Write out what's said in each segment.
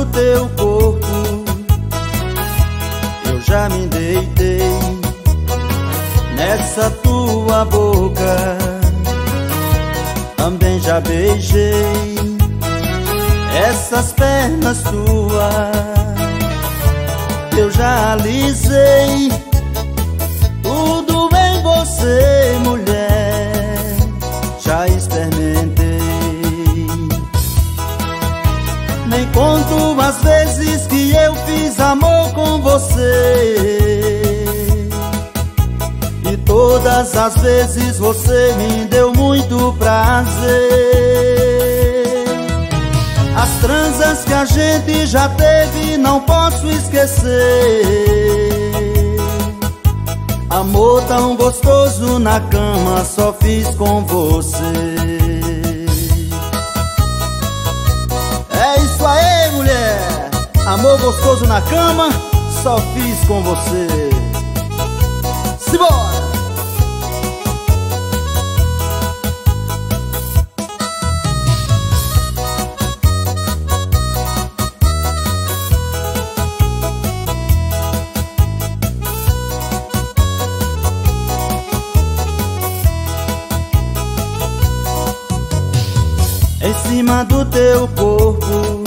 teu corpo eu já me deitei, nessa tua boca também já beijei, essas pernas tuas eu já alisei. Tudo em você, mulher, já experimentei. Nem conto as vezes que eu fiz amor com você, e todas as vezes você me deu muito prazer. As transas que a gente já teve não posso esquecer. Amor tão gostoso na cama só fiz com você. É isso aí, mulher! Amor gostoso na cama só fiz com você. Simbora! Em cima do teu corpo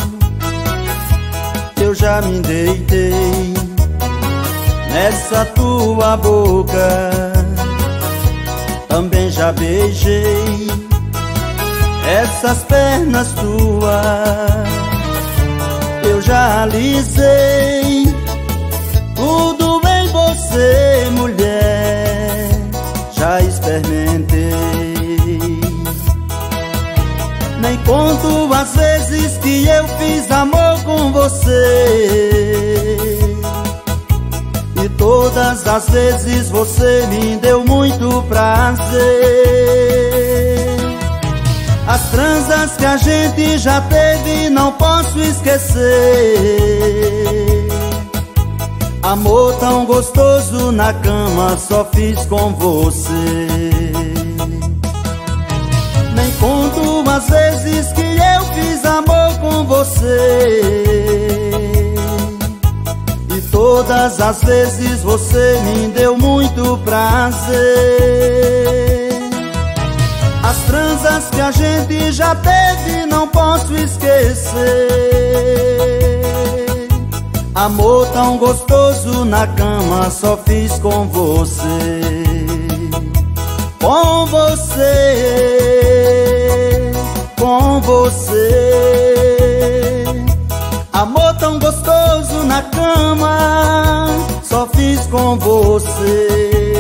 eu já me deitei, nessa tua boca também já beijei, essas pernas tuas eu já alisei. Tudo em você, mulher, já experimentei. Nem conto as vezes que eu fiz amor com você, e todas as vezes você me deu muito prazer. As transas que a gente já teve não posso esquecer. Amor tão gostoso na cama só fiz com você. Nem conto as vezes que eu fiz amor com você, e todas as vezes você me deu muito prazer. As transas que a gente já teve não posso esquecer. Amor tão gostoso na cama só fiz com você. Com você, com você. Amor tão gostoso na cama só fiz com você.